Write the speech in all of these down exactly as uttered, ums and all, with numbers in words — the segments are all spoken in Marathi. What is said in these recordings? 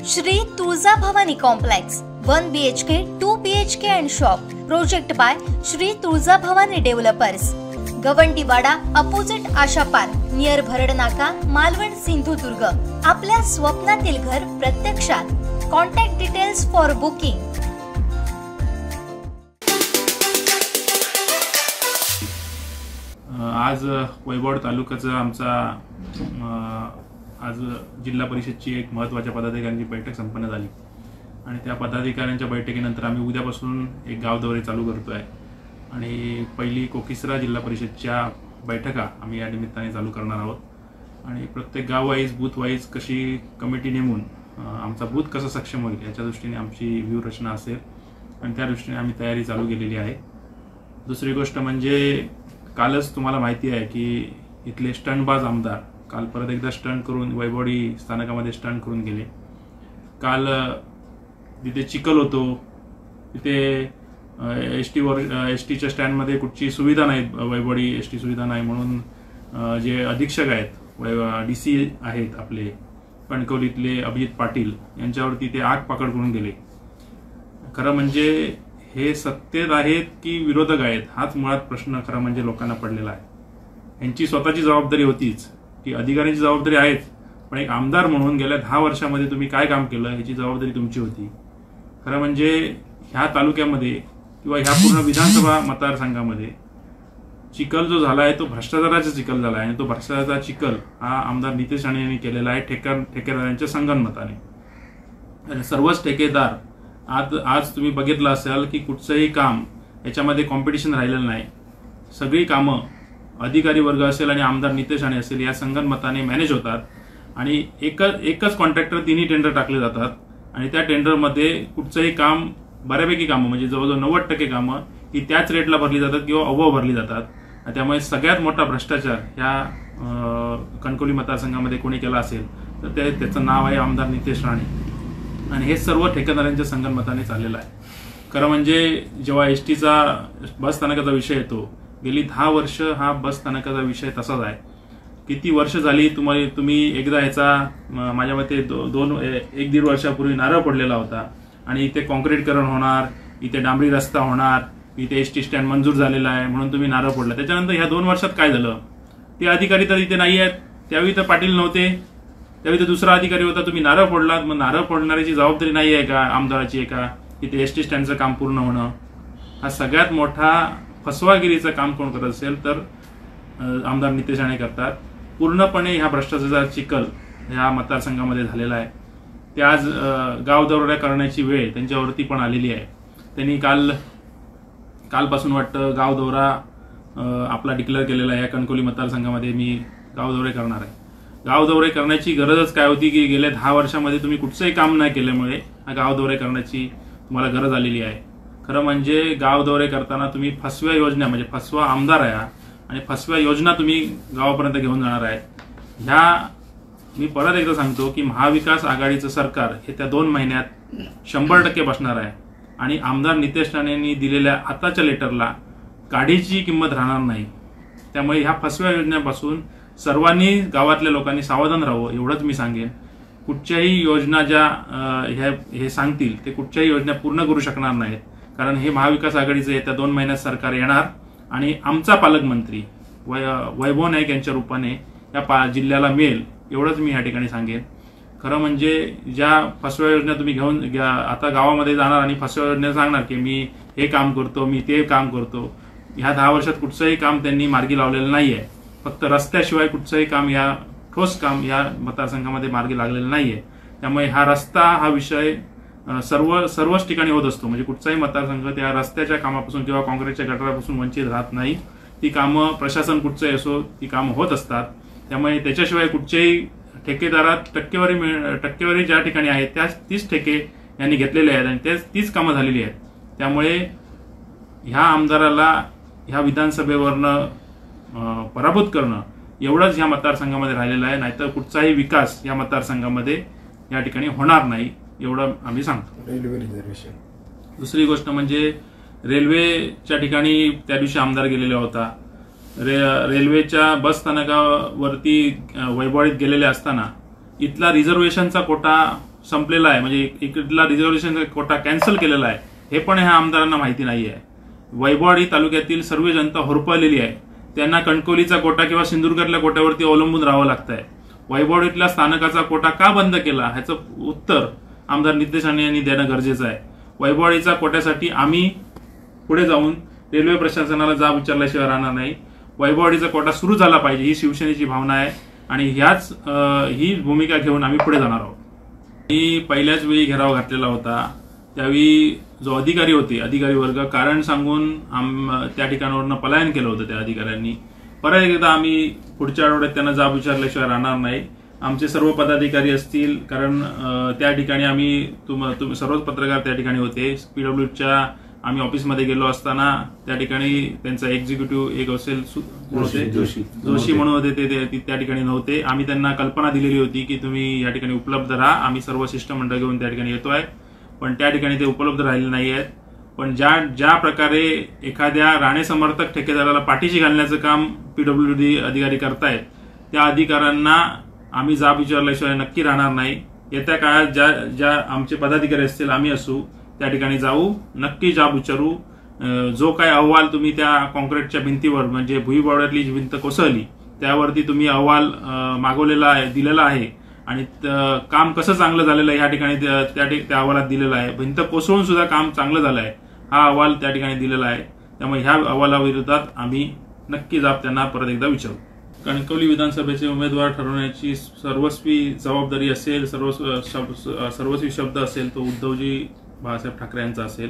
Shri Tuljabhavani complex one B H K two B H K and shop project by Shri Tuljabhavani developers, Gawandiwada opposite Asha park near Bharadnaka, Malvan, Sindhudurg. आपल्या स्वप्नातील घर प्रत्यक्षात। Contact details for booking. आज वैभववाडी तालुक्याचा आमचा आज जिल्हा परिषदची एक महत्त्वाच्या पदाधिकाऱ्यांची बैठक संपन्न झाली आणि त्या पदाधिकाऱ्यांच्या बैठकीनंतर आम्ही उद्यापासून एक गाव दौरे चालू करतोय आणि पहिली कोकिसरा जिल्हा परिषदच्या बैठका आम्ही या निमित्ताने चालू करणार आहोत आणि प्रत्येक गाव वाईज बूथ वाईज कशी कमिटी नेमून आमचा बूथ कसा सक्षम होईल याच्या दृष्टीने आमची व्यूहरचना असेल आणि त्या दृष्टीने आम्ही तयारी चालू केलेली आहे। दुसरी गोष्ट म्हणजे कालच तुम्हाला माहिती आहे की इथले स्टंटबाज आमदार काल परत एकदा स्टंट करून वैभववाडी स्थानकामध्ये स्टंट करून गेले। काल तिथे चिखल होतो, तिथे एस टीवर एस टीच्या स्टँडमध्ये कुठची सुविधा नाही, वैभववाडी एस टी सुविधा नाही म्हणून जे अधीक्षक आहेत डी सी आहेत आपले कणकवलीतले अभिजित पाटील यांच्यावरती ते आग पकड करून गेले। खरं म्हणजे हे सत्तेत आहेत की विरोधक आहेत हाच मुळात प्रश्न खरं म्हणजे लोकांना पडलेला आहे। यांची स्वतःची जबाबदारी होतीच की अधिकाऱ्यांची जबाबदारी आहेच, पण एक आमदार म्हणून गेल्या दहा वर्षामध्ये तुम्ही काय काम केलं याची जबाबदारी तुमची होती। खरं म्हणजे ह्या तालुक्यामध्ये किंवा ह्या पूर्ण विधानसभा मतदारसंघामध्ये चिखल जो झाला आहे तो भ्रष्टाचाराचा चिखल झाला आहे आणि तो भ्रष्टाचाराचा चिखल हा आमदार नितेश राणे यांनी केलेला आहे ठेकेदार ठेकेदारांच्या संगनमताने। सर्वच ठेकेदार आज आज तुम्ही बघितलं असेल की कुठचंही काम याच्यामध्ये कॉम्पिटिशन राहिलेलं नाही, सगळी कामं अधिकारी वर्ग असेल आणि आमदार नितेश राणे असेल या संगनमताने मॅनेज होतात आणि एकच एकच कॉन्ट्रॅक्टर तिन्ही टेंडर टाकले जातात आणि त्या टेंडरमध्ये कुठचंही काम बऱ्यापैकी कामं म्हणजे जवळजवळ नव्वद टक्के कामं ही त्याच रेटला भरली जातात किंवा अबोव भरली जातात। त्यामुळे सगळ्यात मोठा भ्रष्टाचार ह्या कणकवली मतदारसंघामध्ये कोणी केला असेल तर ते त्याचं नाव आहे आमदार नितेश राणे आणि हे सर्व ठेकेदारांच्या संगनमताने चाललेलं आहे। खरं म्हणजे जेव्हा एस टीचा बस स्थानकाचा विषय येतो, गेली दहा वर्ष हा बस स्थानकाचा विषय तसाच आहे। किती वर्ष झाली तुम्हाला तुम्ही एकदा ह्याचा माझ्या मते दो, दोन एक दीड वर्षापूर्वी नारळ पडलेला होता आणि इथे कॉन्क्रीटकरण होणार, इथे डांबरी रस्ता होणार, इथे एस टी स्टँड मंजूर झालेला आहे म्हणून तुम्ही नारळ फोडला। त्याच्यानंतर ह्या दोन वर्षात काय झालं, ते अधिकारी तर इथे नाही आहेत, त्यावेळी तर पाटील नव्हते, त्यावेळी तर दुसरा अधिकारी होता, तुम्ही नारळ फोडलात। मग नारळ फोडणाऱ्याची जबाबदारी नाही आहे का आमदाराची आहे का इथे एस टी स्टँडचं काम पूर्ण होणं? हा सगळ्यात मोठा फसवागिरीचं काम कोण करत असेल तर आमदार नितेश राणे करतात। पूर्णपणे ह्या भ्रष्टाचाराचा चिखल ह्या मतदारसंघामध्ये झालेला आहे। ते आज गाव दौरा करण्याची वेळ त्यांच्यावरती पण आलेली आहे। त्यांनी काल कालपासून वाटतं गाव दौरा आपला डिक्लेअर केलेला आहे। कणकवली मतदारसंघामध्ये मी गाव दौरे करणार आहे। गाव दौरे करण्याची गरजच काय होती की गेल्या दहा वर्षामध्ये तुम्ही कुठचंही काम नाही केल्यामुळे हा गाव दौरे करण्याची तुम्हाला गरज आलेली आहे। खरं म्हणजे गाव दौरे करताना तुम्ही फसव्या योजना म्हणजे फसवा आमदार आहे आणि फसव्या योजना तुम्ही गावापर्यंत घेऊन जाणार आहे। ह्या मी परत एकदा सांगतो की महाविकास आघाडीचं सरकार हे त्या दोन महिन्यात शंभर टक्के बसणार आहे आणि आमदार नितेश राणेंनी दिलेल्या आताच्या लेटरला काढीची किंमत राहणार नाही। त्यामुळे ह्या फसव्या योजनेपासून सर्वांनी गावातल्या लोकांनी सावधान राहावं एवढंच मी सांगेन। कुठच्याही योजना ज्या ह्या हे सांगतील ते कुठच्याही योजना पूर्ण करू शकणार नाहीत, कारण हे महाविकास आघाडीचं येत्या दोन महिन्यात सरकार येणार आणि आमचा पालकमंत्री वै वैभव नाईक यांच्या रूपाने या पा जिल्ह्याला मिळेल एवढंच मी या ठिकाणी सांगेन। खरं म्हणजे ज्या फसव्या योजना तुम्ही घेऊन आता गावामध्ये जाणार आणि फसव्या योजना सांगणार की मी हे काम करतो, मी ते काम करतो, ह्या दहा वर्षात कुठचंही काम त्यांनी मार्गी लावलेलं नाहीये। फक्त रस्त्याशिवाय कुठचंही काम या ठोस काम या मतदारसंघामध्ये मार्गी लागलेलं नाहीये। त्यामुळे हा रस्ता हा विषय सर्व सर्वच ठिकाणी होत असतो, म्हणजे कुठचाही मतदारसंघ त्या रस्त्याच्या कामापासून किंवा काँक्रीटच्या गटारापासून वंचित राहत नाही। ती कामं प्रशासन कुठचंही असो ती कामं होत असतात। त्यामुळे त्याच्याशिवाय कुठच्याही ठेकेदारात टक्केवारी टक्केवारी ज्या ठिकाणी आहे त्या तीस ठेके यांनी घेतलेले आहेत आणि त्याच तीच कामं झालेली आहेत। त्यामुळे ह्या आमदाराला ह्या विधानसभेवरनं पराभूत करणं एवढंच ह्या मतदारसंघामध्ये राहिलेलं आहे, नाहीतर कुठचाही विकास या मतदारसंघामध्ये या ठिकाणी होणार नाही एवढं आम्ही सांगतो। रेल्वे रिझर्वेशन दुसरी गोष्ट म्हणजे रेल्वेच्या ठिकाणी त्या दिवशी आमदार गेलेला होता। रे रेल्वेच्या बस स्थानकावरती वैभववाडीत गेलेले असताना इथला रिझर्वेशनचा कोटा संपलेला आहे, म्हणजे इकडला रिझर्वेशन कोटा कॅन्सल केलेला आहे, हे पण ह्या आमदारांना माहिती नाही आहे. वैभववाडी तालुक्यातील सर्व जनता होरपळलेली आहे. त्यांना कणकवलीचा कोटा किंवा सिंधुदुर्गातल्या कोट्यावरती अवलंबून राहावं लागतंय. वैभववाडीतल्या स्थानकाचा कोटा का बंद केला ह्याचं उत्तर आमदार नितेश राणे यांनी देणं गरजेचं आहे. वैभववाडीचा कोट्यासाठी आम्ही पुढे जाऊन रेल्वे प्रशासनाला जाब विचारल्याशिवाय राहणार नाही. वैभववाडीचा कोटा सुरू झाला पाहिजे ही शिवसेनेची भावना आहे आणि ह्याच ही भूमिका घेऊन आम्ही पुढे जाणार आहोत. मी पहिल्याच वेळी घेराव घातलेला होता, त्यावेळी जो अधिकारी होते, अधिकारी वर्ग कारण सांगून आम त्या ठिकाणावरनं पलायन केलं होतं त्या अधिकाऱ्यांनी. परत एकदा आम्ही पुढच्या आठवड्यात त्यांना जाब विचारल्याशिवाय राहणार नाही. आमचे सर्व पदाधिकारी असतील, कारण त्या ठिकाणी आम्ही तुम सर्वच पत्रकार त्या ठिकाणी होते. पीडब्ल्यूच्या आम्ही ऑफिसमध्ये गेलो असताना त्या ठिकाणी त्यांचा एक्झिक्युटिव्ह एक असेल जोशी जोशी म्हणून होते, ते त्या ठिकाणी नव्हते. आम्ही त्यांना कल्पना दिलेली होती की तुम्ही या ठिकाणी उपलब्ध राहा, आम्ही सर्व शिष्टमंडळ घेऊन त्या ठिकाणी येतोय, पण त्या ठिकाणी ते उपलब्ध राहिले नाही आहेत. पण ज्या ज्या प्रकारे एखाद्या राणे समर्थक ठेकेदाराला पाठीशी घालण्याचं काम पीडब्ल्यूडी अधिकारी करतायत, त्या अधिकाऱ्यांना आम्ही जाब विचारल्याशिवाय नक्की राहणार नाही. येत्या काळात ज्या ज्या आमचे पदाधिकारी असतील, आम्ही असू, त्या ठिकाणी जाऊ, नक्की जाब विचारू. जो काय अहवाल तुम्ही त्या कॉन्क्रीटच्या भिंतीवर म्हणजे भुईबावड्यातली जी भिंत कोसळली त्यावरती तुम्ही अहवाल मागवलेला आहे, दिलेला आहे आणि काम कसं चांगलं झालेलं आहे ह्या ठिकाणी त्या त्या अहवालात दिलेलं आहे. भिंत कोसळून सुद्धा काम चांगलं झालं आहे हा अहवाल त्या ठिकाणी दिलेला आहे. त्यामुळे ह्या अहवालाविरोधात आम्ही नक्की जाब त्यांना परत एकदा विचारू. कणकवली विधानसभेचे उमेदवार ठरवण्याची सर्वस्वी जबाबदारी असेल, सर्वस्व सर्वस्वी शब्द असेल तो उद्धवजी बाळासाहेब ठाकरे यांचा असेल.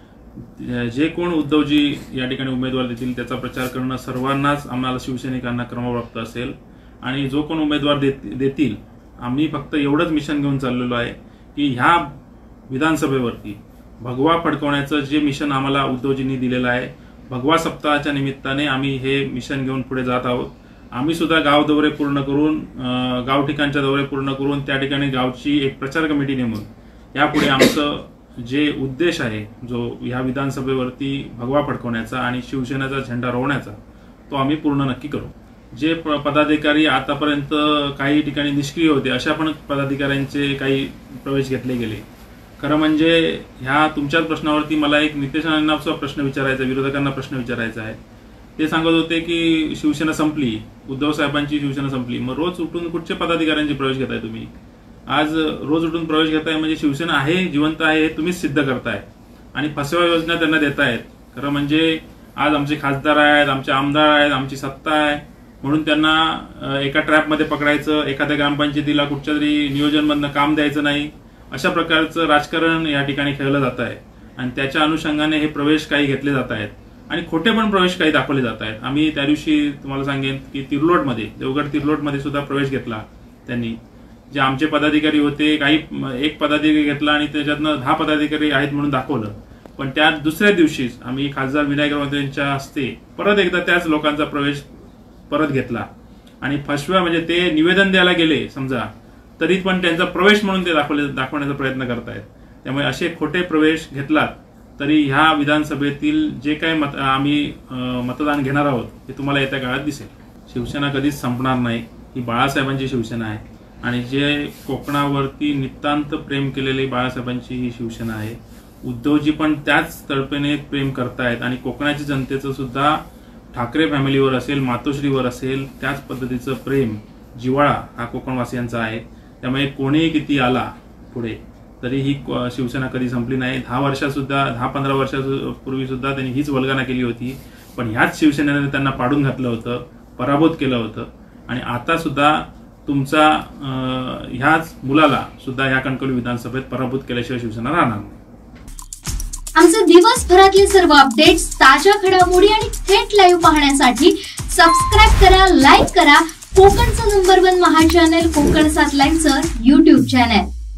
जे कोण उद्धवजी या ठिकाणी उमेदवार देतील त्याचा प्रचार करणं सर्वांनाच आम्हाला शिवसैनिकांना क्रमप्राप्त असेल. आणि जो कोण उमेदवार देतील आम्ही फक्त एवढंच मिशन घेऊन चाललेलो आहे की ह्या विधानसभेवरती भगवा फडकवण्याचं जे मिशन आम्हाला उद्धवजींनी दिलेलं आहे, भगवा सप्ताहाच्या निमित्ताने आम्ही हे मिशन घेऊन पुढे जात आहोत. आम्ही सुद्धा गाव दौरे पूर्ण करून गाव ठिकाणच्या दौरे पूर्ण करून त्या ठिकाणी गावची एक प्रचार कमिटी नेमून यापुढे आमचं जे उद्देश आहे जो ह्या विधानसभेवरती भगवा फडकवण्याचा आणि शिवसेनेचा झेंडा रोवण्याचा तो आम्ही पूर्ण नक्की करू. जे पदाधिकारी आतापर्यंत काही ठिकाणी निष्क्रिय होते अशा पण पदाधिकाऱ्यांचे काही प्रवेश घेतले गेले. खरं म्हणजे ह्या तुमच्याच प्रश्नावरती मला एक नितेश राणेंना प्रश्न विचारायचा, विरोधकांना प्रश्न विचारायचा आहे. ते सांगत होते की शिवसेना संपली, उद्धव साहेबांची शिवसेना संपली, मग रोज उठून कुठचे पदाधिकाऱ्यांचे प्रवेश घेताय तुम्ही? आज रोज उठून प्रवेश घेताय म्हणजे शिवसेना आहे, जिवंत आहे हे तुम्हीच सिद्ध करताय आणि फसव्या योजना त्यांना देतायत. खरं म्हणजे आज आमचे खासदार आहेत, आमचे आमदार आहेत, आमची सत्ता आहे म्हणून त्यांना एका ट्रॅपमध्ये पकडायचं, एखाद्या ग्रामपंचायतीला कुठच्या तरी नियोजनमधनं काम द्यायचं नाही, अशा प्रकारचं राजकारण या ठिकाणी खेळलं जात आहे. आणि त्याच्या अनुषंगाने हे प्रवेश काही घेतले जात आहेत आणि खोटे पण प्रवेश काही दाखवले जात आहेत. आम्ही त्या दिवशी तुम्हाला सांगेन की तिर्लोटमध्ये, देवगड तिर्लोटमध्ये सुद्धा प्रवेश घेतला त्यांनी. जे आमचे पदाधिकारी होते, काही एक पदाधिकारी घेतला आणि त्याच्यातनं दहा पदाधिकारी आहेत म्हणून दाखवलं. पण त्या दुसऱ्या दिवशीच आम्ही खासदार विनायक राऊत यांच्या हस्ते परत एकदा त्याच लोकांचा प्रवेश परत घेतला आणि फसव्या म्हणजे ते निवेदन द्यायला गेले समजा तरी पण त्यांचा प्रवेश म्हणून ते दाखवले दाखवण्याचा प्रयत्न करतायत. त्यामुळे असे खोटे प्रवेश घेतलात तरी ह्या विधानसभेतील जे काही मत आम्ही मतदान घेणार आहोत ते तुम्हाला येत्या काळात दिसेल. शिवसेना कधीच संपणार नाही, ही बाळासाहेबांची शिवसेना आहे आणि जे कोकणावरती नितांत प्रेम केलेली बाळासाहेबांची ही शिवसेना आहे. उद्धवजी पण त्याच तळपेने प्रेम करतायत आणि कोकणाच्या जनतेचं सुद्धा ठाकरे फॅमिलीवर असेल, मातोश्रीवर असेल त्याच पद्धतीचं प्रेम, जिव्हाळा हा कोकणवासियांचा आहे. त्यामुळे कोणीही किती आला पुढे तरी ही शिवसेना कधी संपली नाही. दहा वर्षात सुद्धा दहा पंधरा वर्षापूर्वी सुद्धा त्यांनी हीच वल्गना केली होती, पण ह्याच शिवसेनेने त्यांना पाडून घातलं होतं, पराभूत केलं होतं. आणि आता सुद्धा तुमचा ह्याच मुलाला सुद्धा ह्या कणकवली विधानसभेत पराभूत केल्याशिवाय शिवसेना राहणार नाही. आमचे दिवसभरातले सर्व अपडेट्स, ताज्या घडामोडी आणि थेट लाईव्ह पाहण्यासाठी सबस्क्राईब करा, लाईक करा कोकणचं नंबर वन महा चॅनल कोकण सात लाईनचं युट्यूब चॅनल.